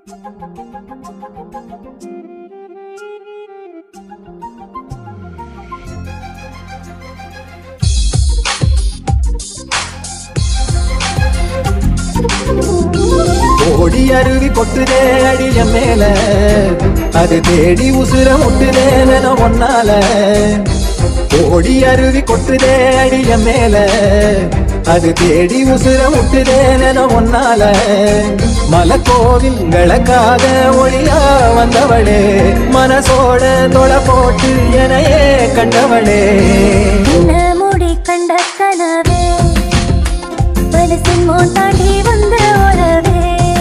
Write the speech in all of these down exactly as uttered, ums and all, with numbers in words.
ஓடி அருவி கொட்டுதே அடிய மேல அது தேடி உசுர முட்டுதே நென ஒன்னால ஓடி அருவி கொட்டுதே அடிய மேல அது தேடி உசுர முட்டுதே நென ஒன்னால மலக்கோவில்களுக்காக ஒளியா வந்தவளே மனசோட தொலை போட்டு எனையே கண்டவளே முடி கண்ட கனவே மனசின் தாண்டி வந்த உறவே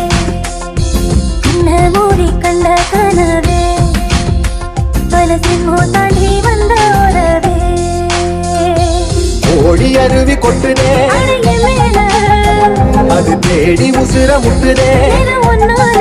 மூடி கண்ட கனவே மனசின் தாண்டி வந்த உறவே ஓடி அருவி கொட்டுதே அது தேடி உசுர முட்டுதே ஒன்னால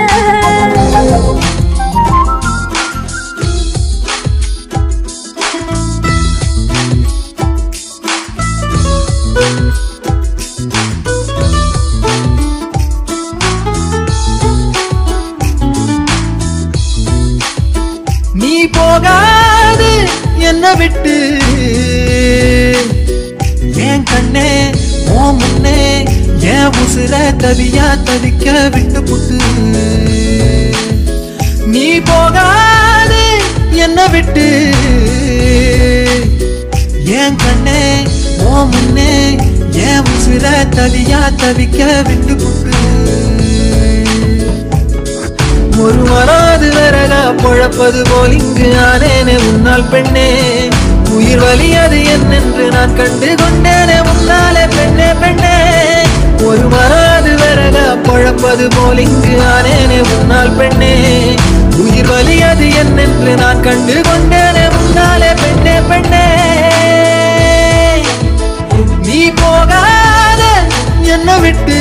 நீ போகாது என்ன விட்டு ஏன் கண்ணே ஓ முன்னே ஏன் உசுர தவியா தவிக்க விட்டு புட்டு நீ போகாது என்ன விட்டு ஏன் கண்ணே ஓ முன்னே ஏன் உசுர தவியா தவிக்க விட்டு புட்டு ஒரு மராது வரலா பொழப்பது போல் இங்கு ஆனேனே உன்னால் பெண்ணே உயிர் வலியது என்னென்று நான் கண்டு கொண்டேனே உன்னாலே பெண்ணே பெண்ணே ஒரு மராது வரலா பொழப்பது போல் இங்கு ஆனேனே உன்னால் பெண்ணே உயிர் வலியது என்னென்று நான் கண்டு கொண்டேனே உன்னாலே பெண்ணே பெண்ணே நீ போகாத என்ன விட்டு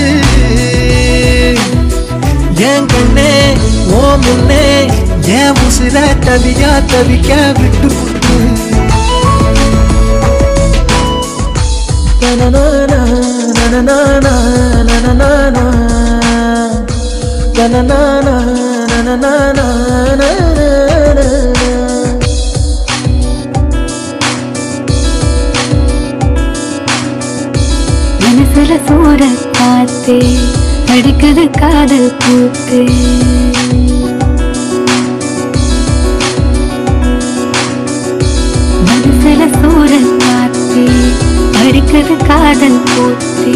ஏன் கண்ணே ஓ முன்னே ஏன் உசுர தவியா தவிக்க விட்டு புட்டு நனநானா நனநானா நனநானா நனநானா நனநானா மனசுல சூற காத்தே அடிக்குது காதல் பூத்து மனசுல சூற காத்தே அடிக்குது காதல் பூத்து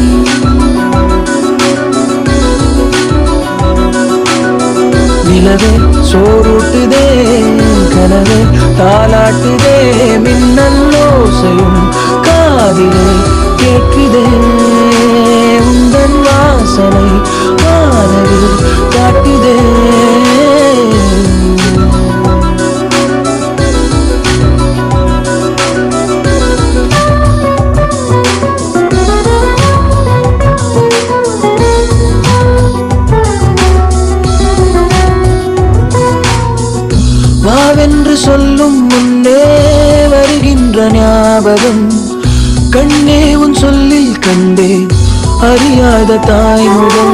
நிலவே சோறுட்டுதே கனவே தாலாட்டுதே மின்னல் ஓசையும் காதிலே கேட்குதே உந்தன் வாசனை வானவில் காட்டுதே வாவென்று சொல்லும் முன்னே வருகின்ற ஞாபகம் கண்ணே உன் சொல்லில் கண்டே அறியாத தாய்முகம்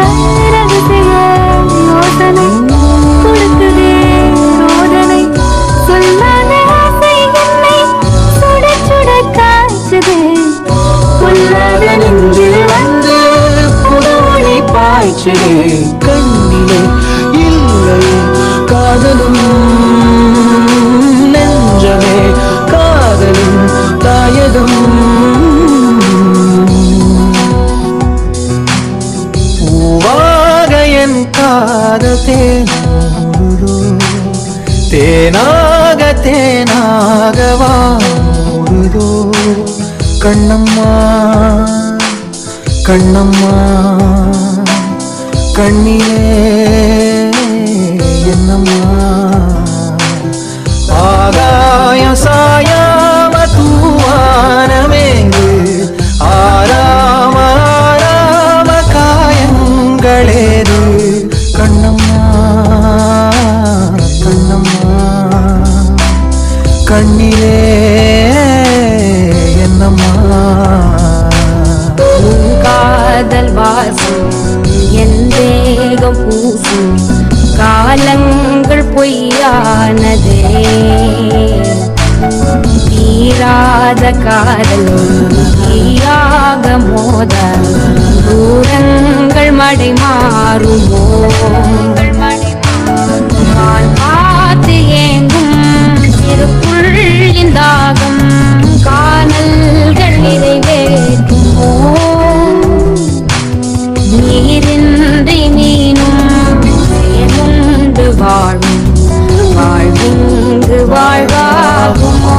வந்து புதுமொழி பாய்ச்சதே கண்ணிலே இல்லை காதலும் நெஞ்சமே காதலும் தாயகம் பூவாக என் காதல் தேனூருதோ தேனாக தேனாக வாழுதோ கண்ணம்மா கண்ணம்மா கண்ணிலே என்னம்மா ஆகாயம் சாயாம தூவானமேங்கு ஆராம ஆராம காயங்களேது கண்ணம்மா கண்ணம்மா கண்ணிலே என்னம்மா காதல் வாசம் என் தேகம் பூசும் காலங்கள் பொய்யானதே தீராத காதல் தீயாக மோத தூரங்கள் மடை மாறுமோ நான் பார்த்து ஏங்கும் சிறு புள்ளின் தாகம் காணல்கள் நிறைவேற்றுமோ நீரின்றி மீனும் சேர்ந்து வாழும் வாழ்விங்கு வாழ்வாகுமோ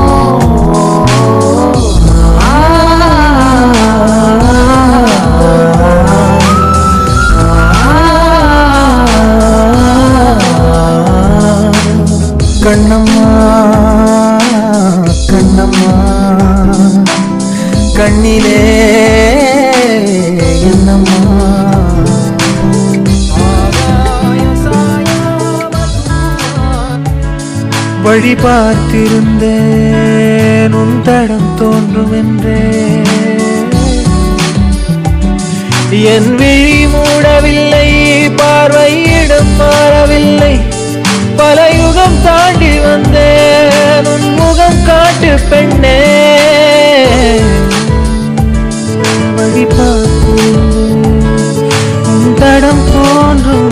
கண்ணம்மா கண்ணம்மா கண்ணிலே என்னம்மா வழி பார்த்திருந்தேன் உன் தடம் தோன்றும் என்றே என் விழி மூடவில்லை பார்வையிடம் மாறவில்லை பல யுகம் தாண்டி வந்தேன் உன் முகம் காட்டு பெண்ணே வழி பார்த்திருந்தேன் உன் தடம் தோன்றும்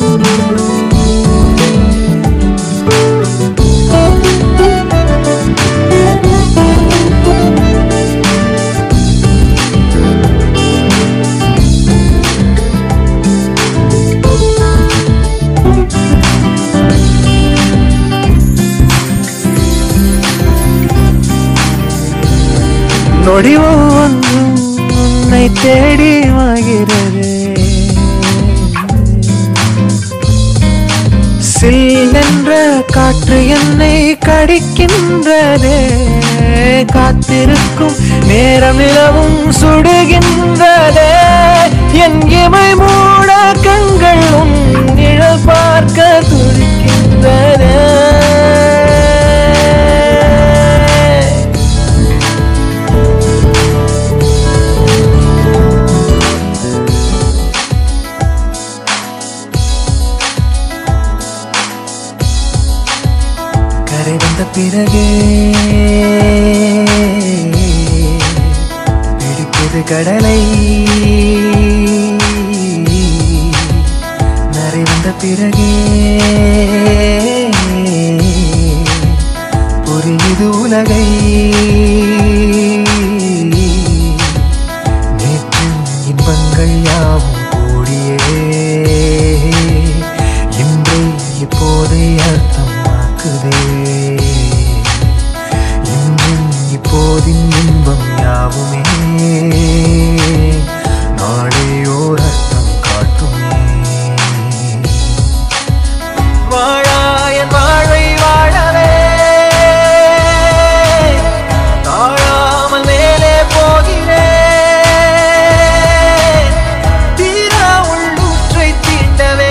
நொடி ஒன்றும் உன்னை தேடி வாகிறது சில்லென்ற காற்று என்னை கடிக்கின்றதே காத்திருக்கும் நேரம் நிலவும் சுடுகின்றதே என் இமை மூட கண்கள் உன் நிழல் பார்க்க துடிக்கின்றதே பிறகே பிடிப்பது கடலை நிறைந்த பிறகே புரியுது உலகை நேற்று இன்பங்கள் யாவும் கூடியே இன்றை இப்போதை அர்த்தமாக்குதே இப்போதின் இன்பம் யாவுமே நாளையோர் அர்த்தம் காட்டுமே வாழாயன் வாழ்வை வாழவே தாழாமல் மேலே போகிறேன் தீரா உள்ளூற்றை தீண்டவே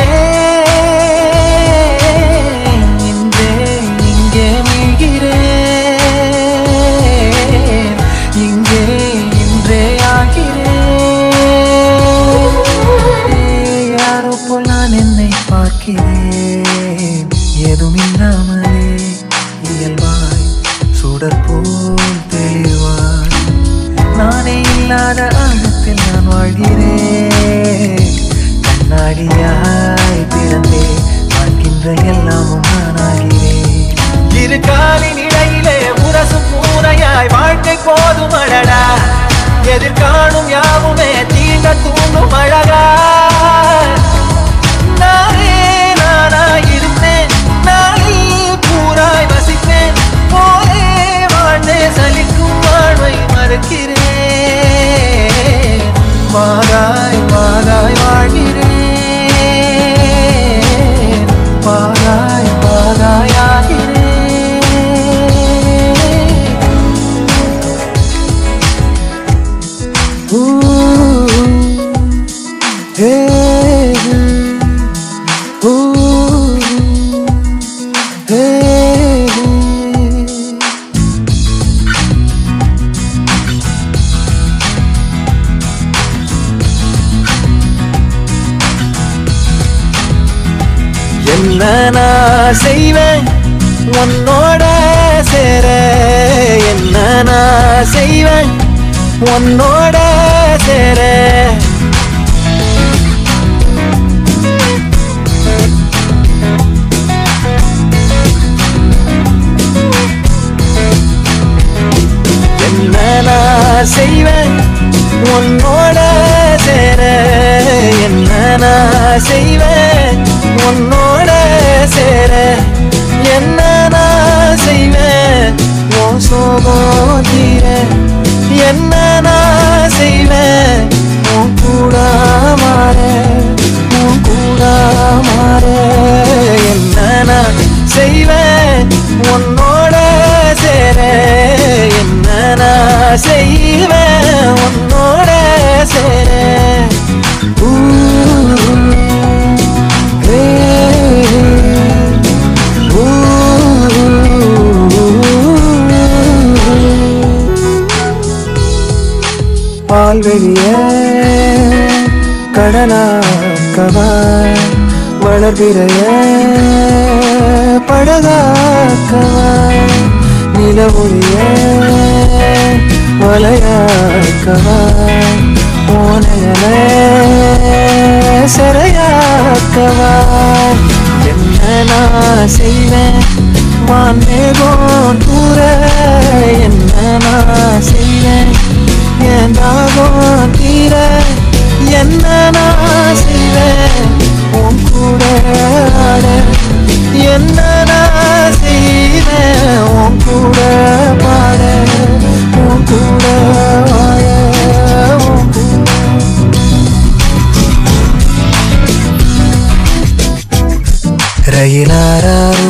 இன்றே இங்கே மீழ்கிறேன் ஏதும் இல்லாமலே இயல்பாய் சுடர் போல் தெளிவாய் நானே இல்லாத ஆழத்தில் நான் வாழ்கிறேன் கண்ணாடியாய் பிறந்தே வாழ்கின்ற எல்லாமும் நானாகிறேன் இரு காலின் இடையிலே உரசும் பூனையாய் வாழ்க்கை போதும் அழடா எதிர்காணும் யாவுமே தீண்ட தூண்டும் அழகா நானே நானாயிருந்தேன் நாளில் பூராய் வசிப்பேன் போலே வாழ்ந்தே சலிக்கும் வாழ்வை மறுக்கிறேன் வாராய் வாராய் வாழ்கிறேன் வாராய் வாராய் ஆகிறேன் என்ன நான் செய்வேன் உன்னோட சேர, என்ன நான் செய்வேன் உன்னோட சேர. என்ன நான் செய்வேன் உன்னோட சேர, என்ன நான் செய்வேன் உன்னோட சேர. என்ன நான் செய்வேன் உன் சோகம் தீர, என்ன நான் செய்வேன் உன் கூட மாற, உன் கூட மாற. என்ன நான் செய்வேன் உன்னோட சேர, என்ன நான் செய்வேன் உன்னோட சேர. ஊ ஹே ஊ பால்வெளிய கடலாக்கவா, வளர்பிறைய படகாக்கவா, நிலவொளிய வலையாக்கவா, போனையல சிறையாக்கவா. என்ன நான் செய்வேன் வான்மேகம் தூர, என்ன நான் செய்வேன் என் தாகம் தீர. என்ன நான் செய்வேன் உன் கூட ஆட, என்ன நான் செய்வேன் உன் கூட பாட, உன் கூட வாழ, உன் கூட. ரயிலாரோ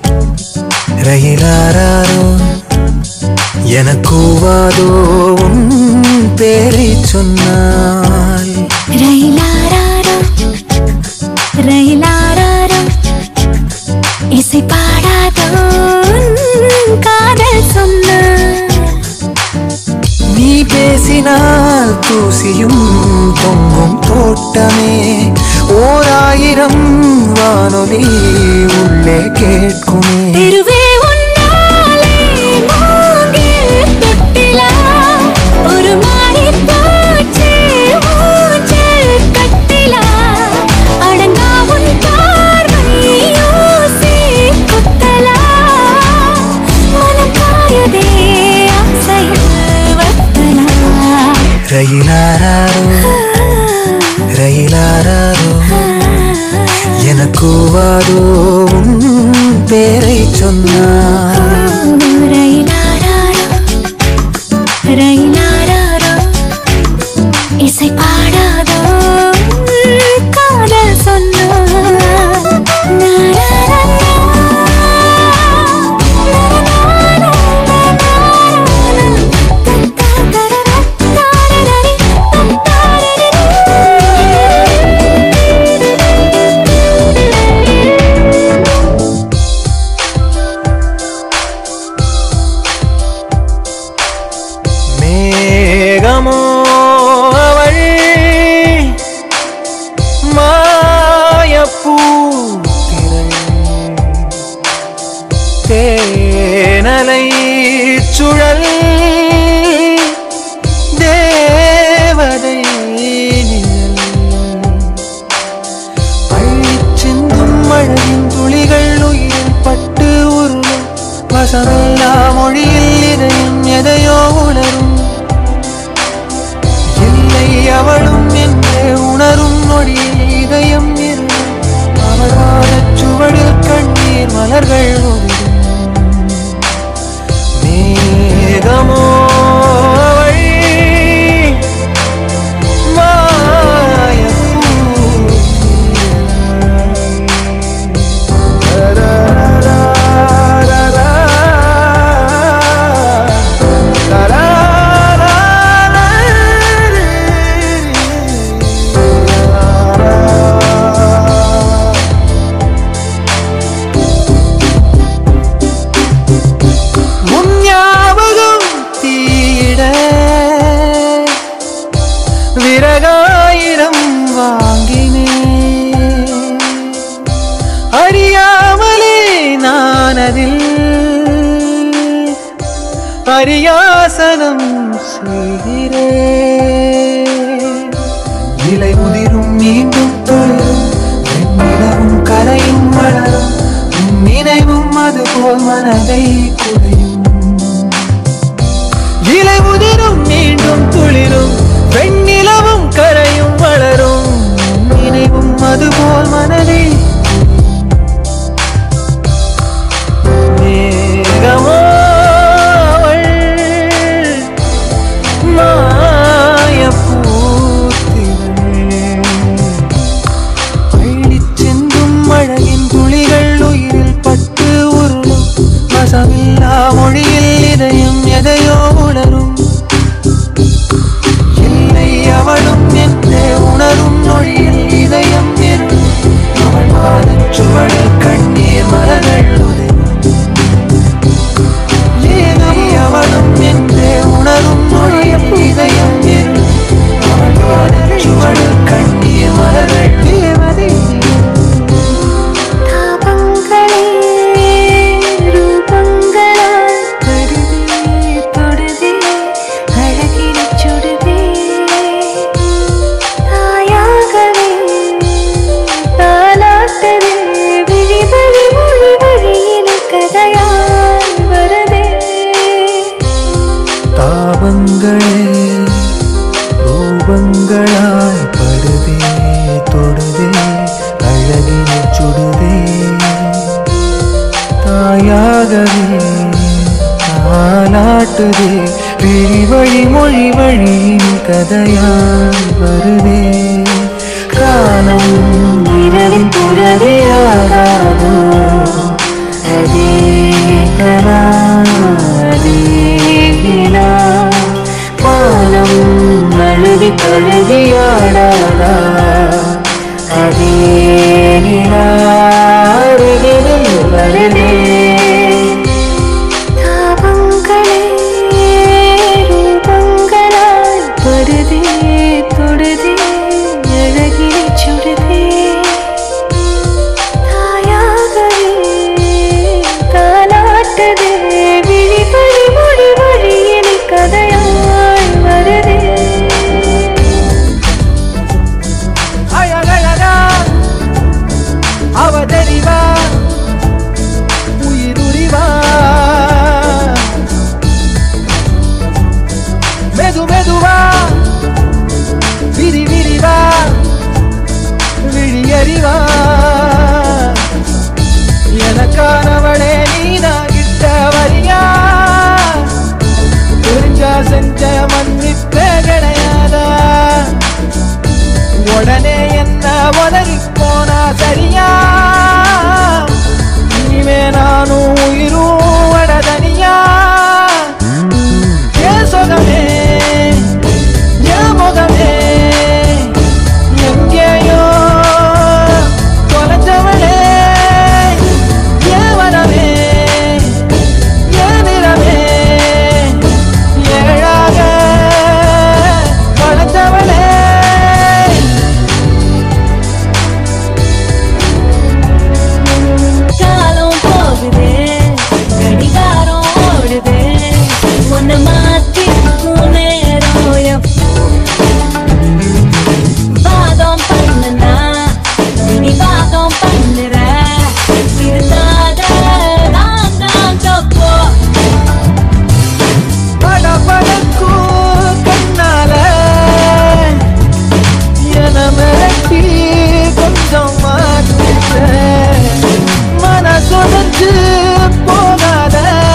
ரயிலாரோ எனக்கூவாதோ உன் பேரை சொன்னால். ரயிலாரோ ரயிலாரோ இசை பாடாதோ காதல் சொன்னார். நீ பேசினால் தூசியும் தொங்கும் தோட்டமே, ஓராயிரம் வானொலி உள்ளே கேட்குமே. திருவே உன்னாலே மூங்கில் தொட்டிலா, ஒரு மாறி போச்சு ஊஞ்சல் கட்டிலா, அடங்கா உன் பார்வை யோசி குத்தலா, மனம் காயுதே ஆசையில் வத்தலா. ரயிலாரோ ரயிலாரோ எனக்கூவாதோ உன் பேரை சொன்னார். ரயிலாரோ ரயிலாரோ இசை பாடாதோ காதல் சொன்னார். மேகமோ அவள் மாயப்பூத்திரை, தேனலை சுழல் தேவதை நிழல், பழிச்சிந்தும் மழையின் துளிகள் உயிரில் பட்டு உருளும், வசமில்லா மொழியில் இதயம் எதையோ உணரும். இல்லை அவளும் என்றே உணரும் நொடியில் இதயம் இருக்கும், அவளாத சுவடில் கண்ணீர் மலர்கள் ஒளிரும். மேகமோ அவள் மனதில் அரியாசனம் செய்கிறேன். இலை உதிரும் மீண்டும் தொழும் நிலவும் கரையும் வளரும் நினைவும் அதுபோல் மனதை குறையும். இலை உதிரும் மீண்டும் துளிரும் வெண்ணிலவும் கரையும் வளரும் நினைவும் அதுபோல் மனதை. மொழியில் இதயம் எதையோ உணரும் இல்லை அவளும் என்றே உணரும் மொழியில் இதயம் அவள் பாதச்சுவடு கண்ணீர் மலர்கள் இல்லை அவளும் என்றே உணரும் மொழியில் இதயம் அவள் பாதச்சுவடு கண்ணீர் மலர்கள் தேவதை. தாபங்களே ரூபங்களாய் படுதே தொடுதே அழகினை சுடுதே தாயாகவே தாலாட்டுதே விழி வழி மொழி வழியின் கதையாய் வருதே. காலம் இரவின் புறவியாகாதோ அதே கரா பாலம் அழுதி கழுதியாடாதா அதே வருதே. தாபங்களே ரூபங்களாய் படுதே தொடுதே அழகினை சுடுதே தாயாகவே தாலாட்டுதே விழி பறி மொழி வழியினை கதையாய் வருதே. அழகழகா அவதறிவா உயிருரிவா மெது மெதுவா விரி விரிவா விழியறிவா எனக்கானவளே நீனாகிட்ட வரியா தெரிஞ்சா செஞ்ச மன்னிப்ப கிடையாதா உடனே என்ன உதறி போனா சரியா இனிமே நானும் உயிரும் வடதனியா. ஏன் சொகமே என் முகமே எங்கேயோ தொலைஞ்சவளே ஏன் வரவே ஏன் நிறமே ஏழாக வளர்ந்தவளே. காலம் போகுதே கடிகாரம் ஓடுதே உன்னை மாத்தி நேரம் வாதம் பண்ணுனா இனி வாதம் பண்ணுற இருந்தாத நான் தான் தப்போ படபடக்கு கண்ணால என மிரட்டி கொஞ்சம் மாற்றிட்ட மனசொடஞ்சு போகாத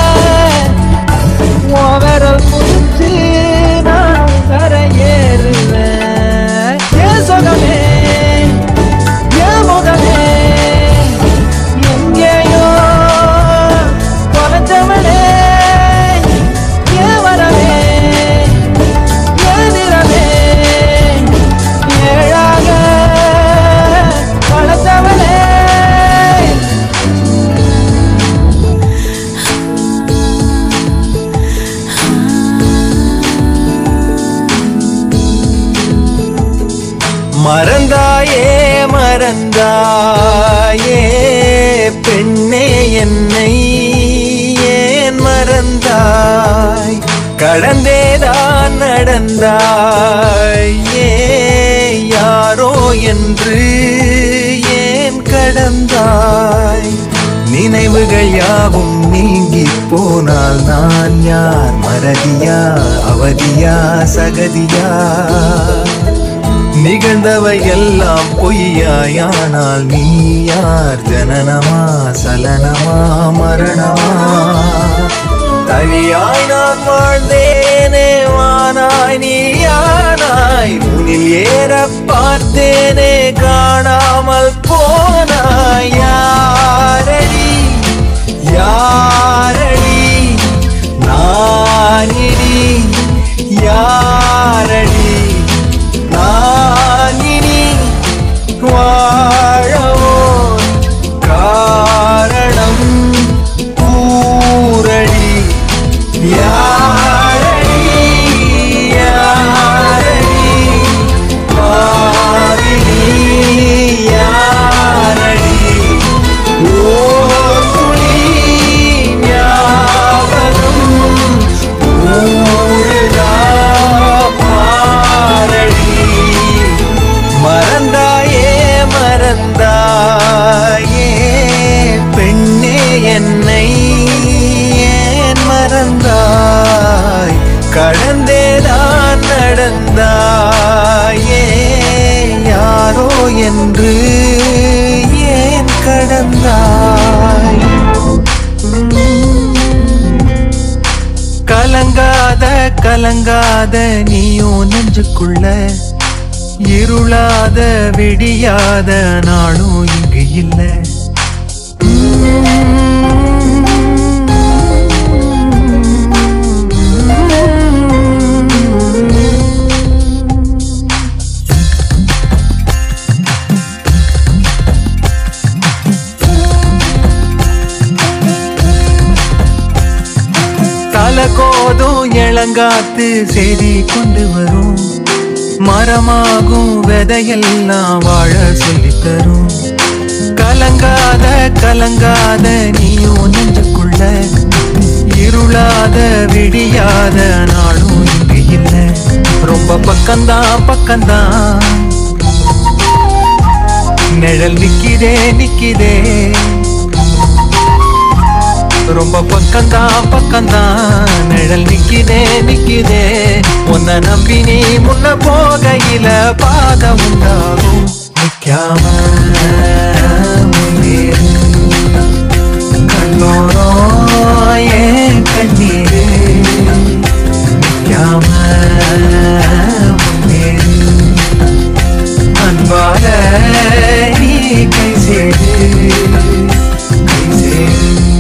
விரல் முடிச்சு நான் கரையேறுவேன். ஏன் சொகமே என் முகமே எங்கேயோ தொலைஞ்சவளே ஏன் வரவே ஏன் நிறமே ஏழாக வளர்ந்தவளே. மறந்தாயே மறந்தாயே பெண்ணே என்னை கடந்தேதான் நடந்தாய் ஏன் யாரோ என்று ஏன் கடந்தாய் நினைவுகள் யாவும் நீங்கி போனால் நான் யார் மறதியா அவதியா சகதியா நிகழ்ந்தவை எல்லாம் பொய்யாயானால் நீ யார் ஜனனமா சலனமா மரணமா தனியாய் நான் வாழ்ந்தேனே வானாய் நீயானாய் உன்னில் ஏற பார்த்தேனே காணாமல் போனாய் யாரடி யாரடி நானிடி யாரடி நானினி வாழவோ காரணம் கூரடி யாரடி யாரடி பாவினி யாரடி ஓர் துளி ஞாபகம் ஊருதா பாரடி மறந்தாயே மறந்தாயே பெண்ணே என்னை ஏன் மறந்தாய் கடந்தேதான் நடந்தாயே யாரோ என்று ஏன் கடந்தாய் கலங்காத கலங்காத நீயோ நெஞ்சுக்குள்ள இருளாத விடியாத நாளும் இங்கு இல்லை தலகோதும் இளங்காத்து செய்தி கொண்டு வரும் மரமாகும் விதையெல்லாம் வாழ சொல்லித்தரும் கலங்காத கலங்காத நீயும் நெஞ்சுக்குள்ள இருளாத விடியாத நாளும் இங்கு இல்லை ரொம்ப பக்கம்தான் பக்கம்தான் நிழல் நிக்கிதே நிக்கிதே ரொம்ப பக்கம்தான் பக்கம்தான் நிழல் நிக்கிதே நிக்கிதே உன்னை நம்பி நீ முன்ன போகையில பாதம் உண்டாகும் நிக்காம முன்னேறு கண்ணோரோ ஏன் கண்ணீரு நிக்காம முன்னேறு அன்பால நீ கை சேரு கை சேரு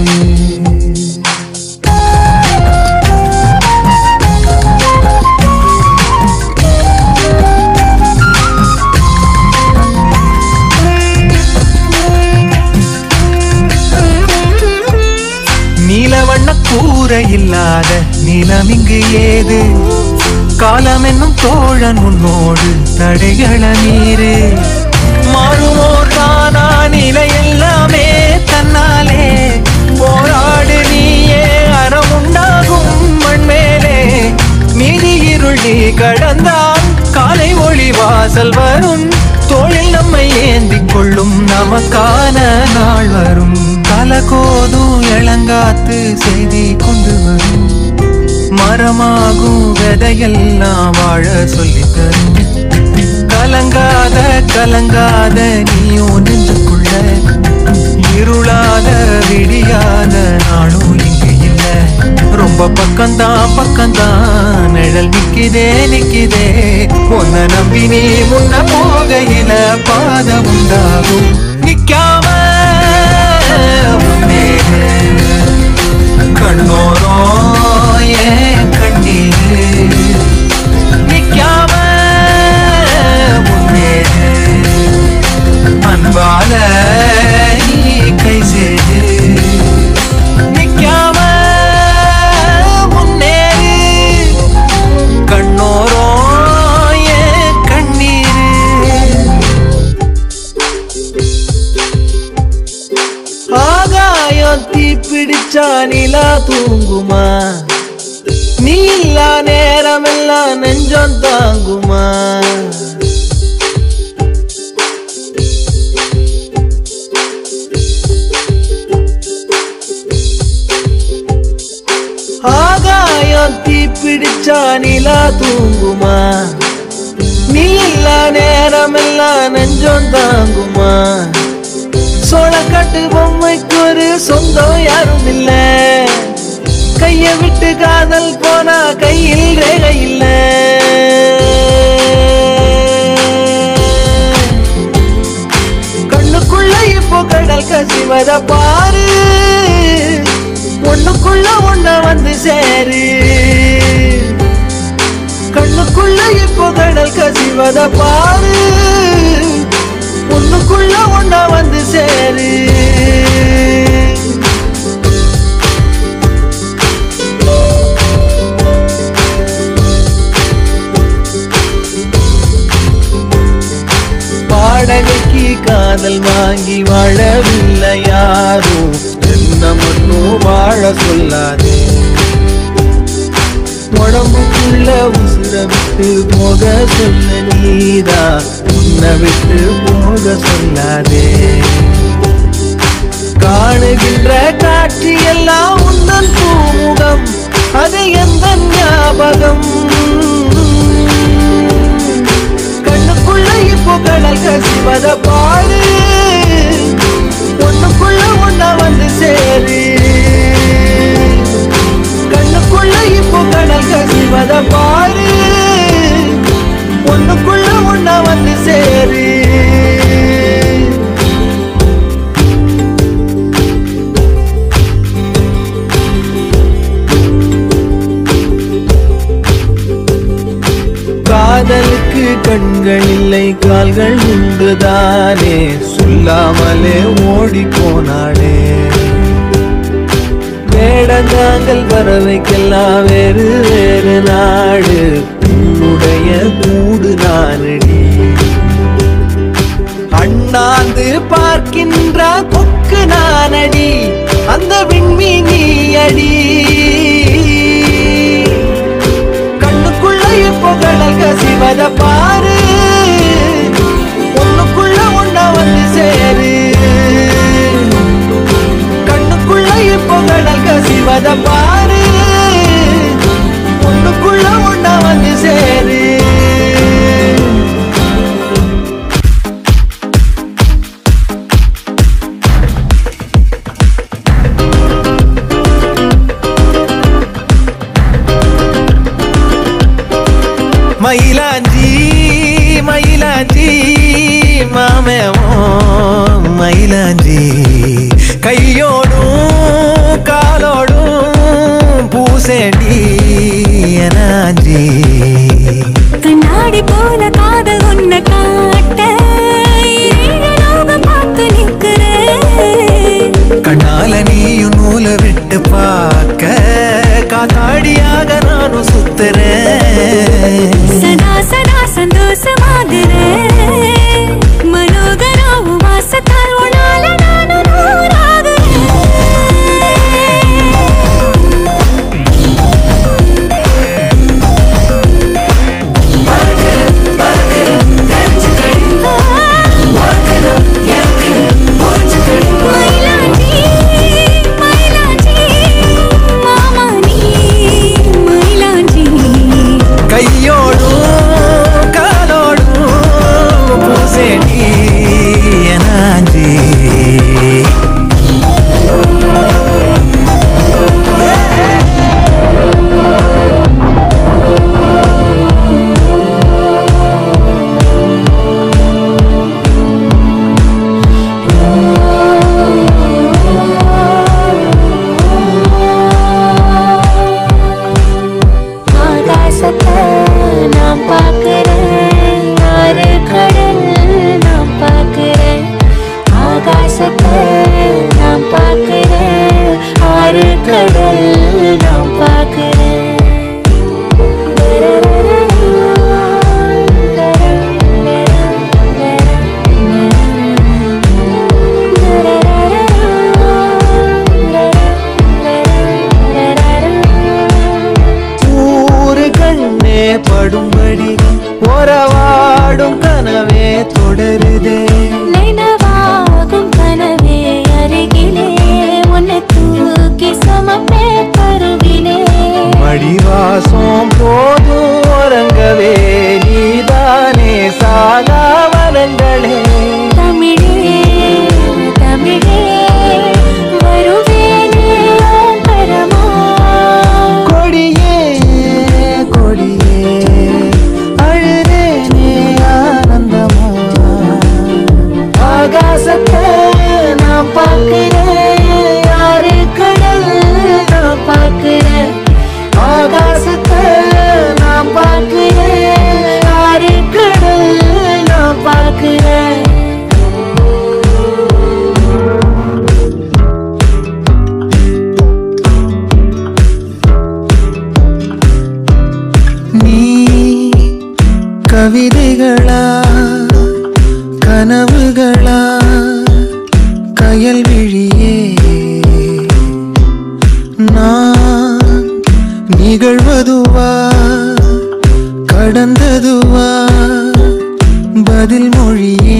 நீலவண்ண கூரை இல்லாத நிலம் இங்கு ஏது காலம் என்னும் தோழன் உன்னோடு தடைகள மீறு மாறுவோர் தானா நிலை எல்லாமே தன்னாலே போராடு நீயே அறம் உண்டாகும் மண்மேலே நீதி இருள் நீ கடந்தால் காலை ஒளி வாசல் வரும் தோளில் நம்மை ஏந்திக் கொள்ளும் நமக்கான நாள் வரும் தலகோதும் இளங்காத்து செய்தி கொண்டு வரும் மரமாகும் விதையெல்லாம் வாழ சொல்லித்தரும் கலங்காத கலங்காத நீயும் நெஞ்சுக்குள்ள இருளாத விடியாத நாளும் இங்கு இல்லை ரொம்ப பக்கம்தான் பக்கம்தான் நிழல் நிக்கிதே நிக்கிதே உன்னை நம்பி நீ முன்ன போகையில பாதம் உண்டாகும் நிக்காம கண்ணோரோ ஏன் கண்ணீரு நிக்காம முன்னேறு அன்பால நீ கை சேரு நிக்காம முன்னேறு கண்ணோரோ ஏன் கண்ணீரு ஆகாயம் தீ பிடிச்சா நிலா தூங்குமா நீ இல்லா நேரமெல்லாம் நெஞ்சம் தாங்குமா? ஆகாயம் தீ பிடிச்சா நிலா தூங்குமா? நீ இல்லா நேரமெல்லாம் நெஞ்சம் தாங்குமா? சோளக்காட்டு பொம்மைக்கு ஒரு சொந்தம் யாரும் இல்ல, கைய விட்டு காதல் போனா கையில் ரேகை இல்ல. கண்ணுக்குள்ள இப்போ கடல் கசிவத பாரு, ஒண்ணுக்குள்ள ஒண்ண வந்து சேரு. கண்ணுக்குள்ள இப்போ கடல் கசிவத பாரு, ஒண்ணுக்குள்ள ஒண்ண வந்து சேரு. வாடகைக்கு காதல் வாங்கி வாழவில்லை யாரும், என்ன மட்டும் வாழ சொல்லாதே. உடம்புக்குள்ள உசுர விட்டு போக சொல்ல நீதா, உன்னை விட்டு போக சொல்லாதே. காணுகின்ற காட்சி எல்லாம் உந்தன் பூமுகம், அது எந்த ஞாபகம். கண்ணுக்குள்ள இப்போ கடல் கசிவத பாரு, ஒண்ணுக்குள்ள ஒண்ண வந்து சேரு. கண்ணுக்குள்ள இப்போ கடல் கசிவத பாரு, ஒண்ணுக்குள்ள ஒண்ண வந்து சேரு. காதலுக்கு கண்கள் இல்லை கால்கள் உண்டுதானே, சொல்லாமலே ஓடி போனாளே. வேடந்தாங்கள் பறவைக்கெல்லாம் வேறு வேறு நாடு, உன்னுடைய கூடு நானடி. அண்ணாந்து பார்க்கின்ற கொக்கு நானடி, அந்த விண்மீனி அடி. கண்ணுக்குள்ள இப்போ கடல் கசிவத பாரு, ஒண்ணுக்குள்ள ஒண்ண வந்து சேரு. கண்ணுக்குள்ள இப்போ கடல் கசிவத பாரு, ஒண்ணுக்குள்ள ஒண்ண வந்து சேரு. மயிலாஞ்சி மயிலாஞ்சி மாமேவோ மயிலாஞ்சி, கையோடும் காலோடும் பூசேண்டி எனாஞ்சி. கண்ணாடி போல காதல் உன்னை காட்ட பார்த்து நிற்கிறேன். கண்ணால நீயும் நூல விட்டு பார்க்க காத்தாடியாக நானும் சுத்துறேன். சதா சதா சந்தோஷமாகிறேன், மனோகராவும் வாசத்தால் உன்னால நானும் நூறாகிறேன். மயிலாஞ்சி மயிலாஞ்சி மாமா நீ மயிலாஞ்சி. கையோடும் காலோடும் பூசேண்டி எனாஞ்சி. ஆகாசத்தை நான் பார்க்கிறேன், ஆறு கடல் நான் பார்க்கிறேன். ஆகாசத்தை நான் பார்க்கிறேன், ஆறு கடல் நான் பார்க்கிறேன். கனவுகளா கயல் விழியே நான் நிகழ்வதுவா கடந்ததுவா பதில் மொழியே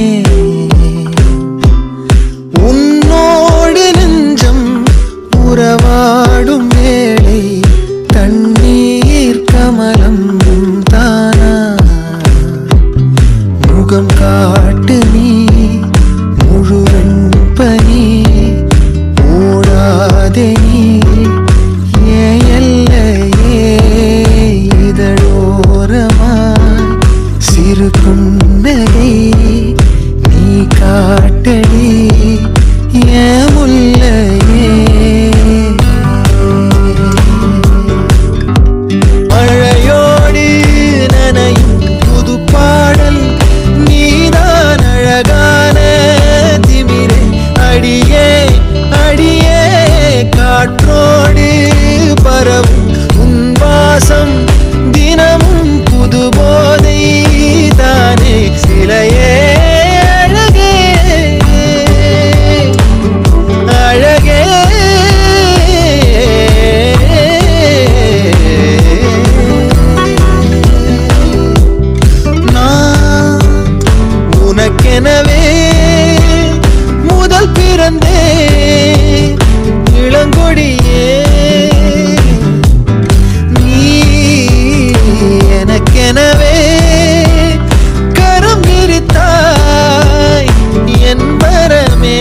உன்னோடு நெஞ்சம் உறவாடும் வேளை தண்ணீர் கமலம் தானா முகம் காட்டு நீ முழுவன் பனி ஓடாதே நீ ஏல்லையே இதழோரமாய் சிறு புன்னகை நீ காட்டடி ஏன் முல்லையே மழையோடு நனையும் புது பாடல் நீதான் அழகான திமிரே அடியே அடியே காற்றோடு பரவும் உன் வாசம் தினமும் புது போதை தானே சிலையே அழகே அழகே நான் உனக்கெனவே முதல் பிறந்தே இளங்கொடியே நீ எனக்கெனவே கரம் விரித்தாய் என் வரமே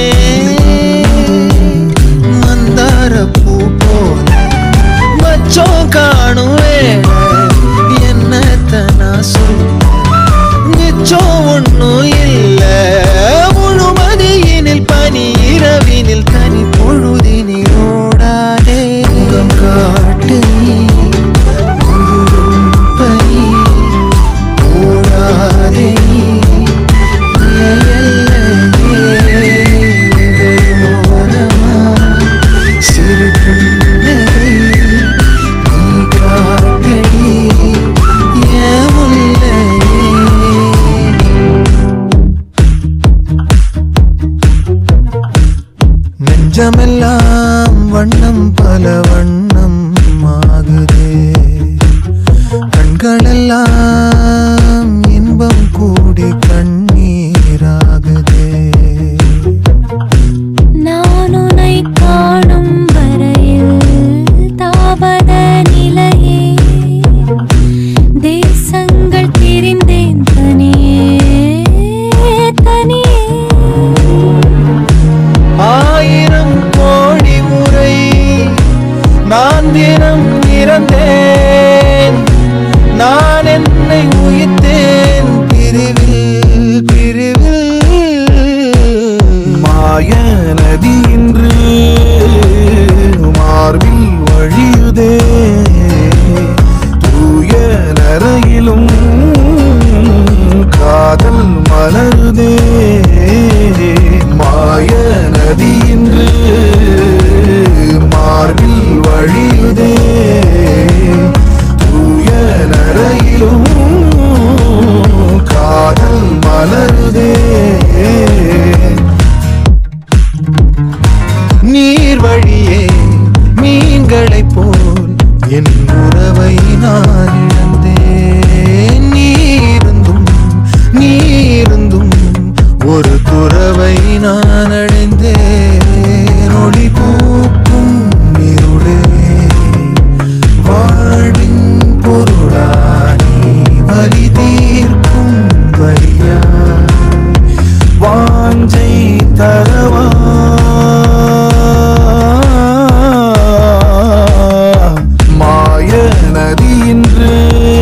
மந்தார பூ போல மச்சம் காணுவே என்னத்த நான் சொல்ல மிச்சம் ஒன்னும் இல்ல முழுமதியினில் பனி இரவினில் தனி பொழுதினில் ஓடாதே முகம் காட்டு நீ முழுதும் பனி ஓடாதே நீ சிறு புன்னகை நீ காட்டடி ஏன் முல்லையே நெஞ்சமெல்லாம் வண்ணம் பல வண்ணம் ஆகுதே கண்களெல்லாம் இன்பம் கூடி கண்ணீராகுதே நான் உன்னை காணும் வரையில் தாவத நிலையே தேசங்கள் திரிந்தேன் தனியே தனியே ஆயிரம் கோடி முறை நான் தினம் இறந்தேன் நான் என்னை உயிர்த்தேன் பிரிவில் பிரிவில் மாய நதி இன்று மார்பில் வழியுதே தூய நரையிலும் காதல் மலருதே மாய நதி இன்று மார்பில் வழியுதே தூய நரையிலும் காதல் மலருதே நீர் வழியே மீன்களைப் போல் என் உறவை நான் இழந்தேன் நீருந்தும் நீருந்தும் ஒரு துறவை நான் அடைந்தேன் ஒளி பூக்கும் இருளே வாழ்வின் பொருளானி வலி தீர்க்கும் வலியா வாஞ்சை தரவா மாய நதி இன்று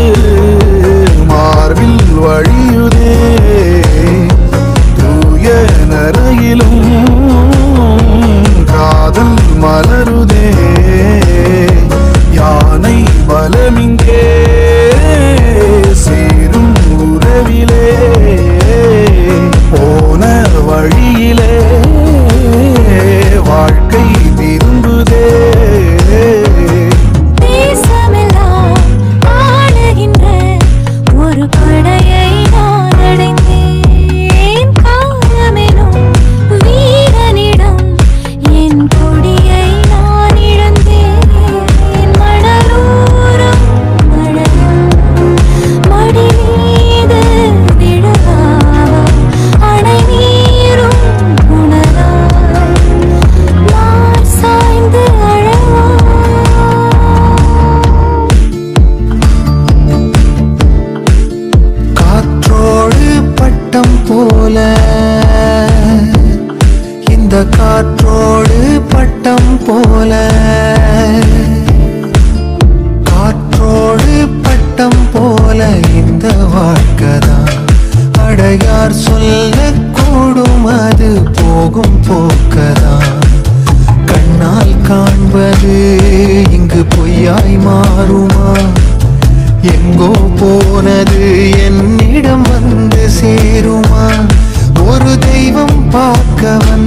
மார்பில் வழியுதே தூய நரையிலும் காதல் மலருதே யானை பலமிங்கே சேரும் உறவிலே போன வழியிலே வாழ்க்கை திரும்புதே தேசமெல்லாம் ஆளுகின்ற ஒரு படையை நான் அடைந்தேன் காலமே காற்றோடு பட்டம் போல காற்றோடு பட்டம் போல இந்த வாழ்க்கைதான் அடையார் சொல்ல கூடும் அது போகும் போக்கதான் கண்ணால் காண்பது இங்கு பொய்யாய் மாறுமா எங்கோ போனது என்னிடம் வந்து சேருமா ஒரு தெய்வம் பார்க்க